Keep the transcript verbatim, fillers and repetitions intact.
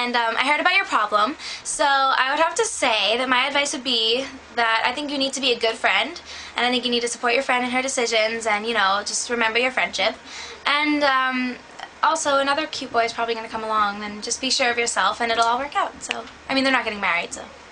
and um, I heard about your problem. So I would have to say that my advice would be that I think you need to be a good friend, and I think you need to support your friend in her decisions, and you know, just remember your friendship. And um, also, another cute boy is probably going to come along, and just be sure of yourself, and it'll all work out. So, I mean, they're not getting married, so.